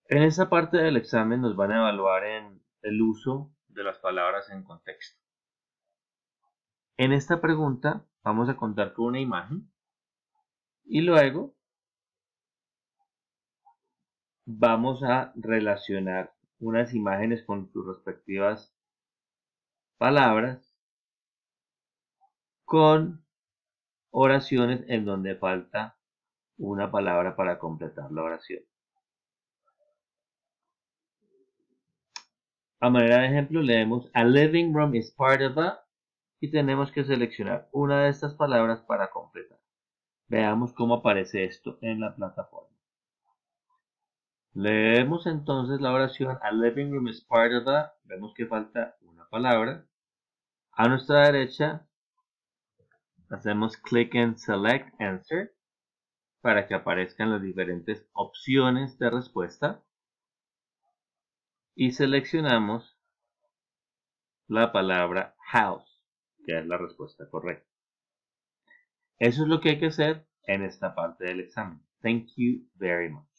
En esta parte del examen nos van a evaluar en el uso de las palabras en contexto. En esta pregunta vamos a contar con una imagen y luego vamos a relacionar unas imágenes con sus respectivas palabras con oraciones en donde falta una palabra para completar la oración. A manera de ejemplo leemos a living room is part of a y tenemos que seleccionar una de estas palabras para completar. Veamos cómo aparece esto en la plataforma. Leemos entonces la oración a living room is part of a, vemos que falta una palabra. A nuestra derecha hacemos clic en select answer para que aparezcan las diferentes opciones de respuesta y seleccionamos la palabra house, que es la respuesta correcta. Eso es lo que hay que hacer en esta parte del examen. Thank you very much.